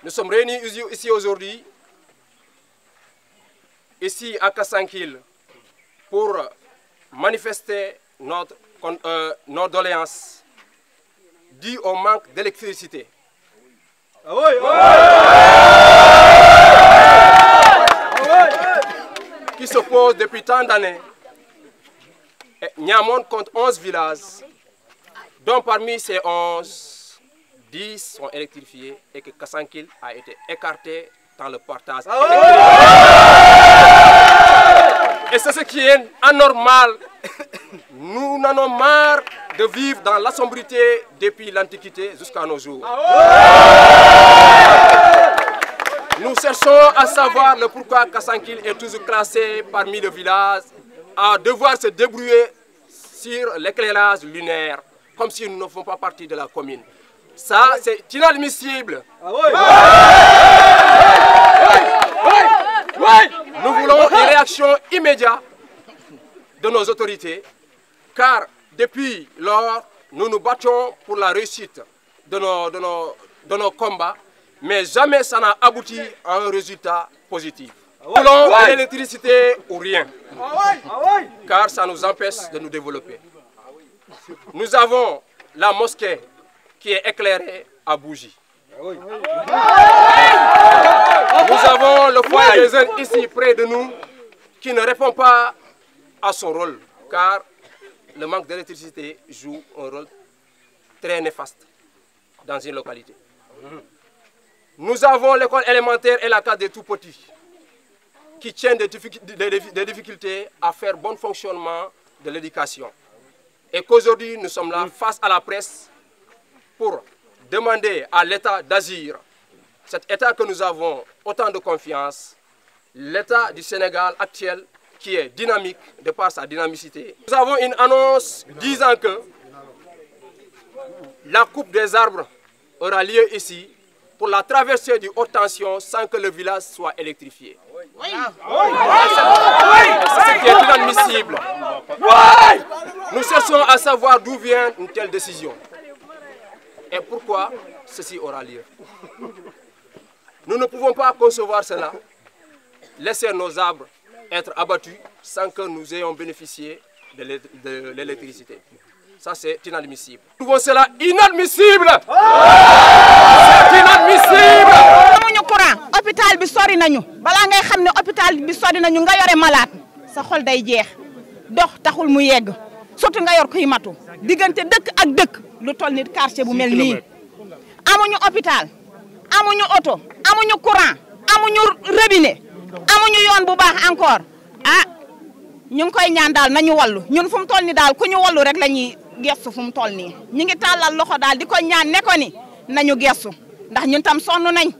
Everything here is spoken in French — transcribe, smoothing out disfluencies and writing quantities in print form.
Nous sommes réunis ici aujourd'hui, ici à Kassankil, pour manifester nos doléances dues au manque d'électricité. Qui se pose depuis tant d'années. Niamon compte 11 villages, dont parmi ces 11, 10 sont électrifiés et que Kassankil a été écarté dans le partage. Et c'est ce qui est anormal. Nous en avons marre de vivre dans l'assombrité depuis l'Antiquité jusqu'à nos jours. Nous cherchons à savoir le pourquoi Kassankil est toujours classé parmi les villages à devoir se débrouiller sur l'éclairage lunaire, comme si nous ne faisons pas partie de la commune. Ça, c'est inadmissible. Nous voulons une réaction immédiate de nos autorités, car depuis lors, nous nous battons pour la réussite de nos combats, mais jamais ça n'a abouti à un résultat positif. Nous voulons de l'électricité ou rien, car ça nous empêche de nous développer. Nous avons la mosquée qui est éclairée à bougie. Nous avons le foyer des jeunes ici près de nous qui ne répond pas à son rôle, car le manque d'électricité joue un rôle très néfaste dans une localité. Nous avons l'école élémentaire et la case des tout-petits qui tiennent des difficultés à faire bon fonctionnement de l'éducation. Et qu'aujourd'hui, nous sommes là face à la presse pour demander à l'État d'agir. Cet État que nous avons autant de confiance, l'État du Sénégal actuel qui est dynamique de par sa dynamicité. Nous avons une annonce disant que la coupe des arbres aura lieu ici pour la traversée du haute tension sans que le village soit électrifié. C'est ce qui est inadmissible. Nous cherchons à savoir d'où vient une telle décision et pourquoi ceci aura lieu. Nous ne pouvons pas concevoir cela, laisser nos arbres être abattus sans que nous ayons bénéficié de l'électricité. Ça, c'est inadmissible. Nous trouvons cela inadmissible. C'est inadmissible. amuñu courant hôpital bi sori nañu balaa ngay xam ne hôpital bi sori nañu nga yore malade sa xol day jeex dox taxul mu yegg surtout nga yor kuy matu diggante dëkk ak dëkk lu toll nit quartier bu mel nii amuñu hôpital amuñu auto amuñu courant amuñu robinet amuñu yoon bu baax encore ñu ngi koy ñaan daal nañu wallu ñun fu mu toll ni daal ku ñu wallu rek la ñuy gestu fu mu toll nii ñu ngi tàllal loxo daal di ko ñaan ne ko ni nañu gestu ndax ñun tam sonn nañ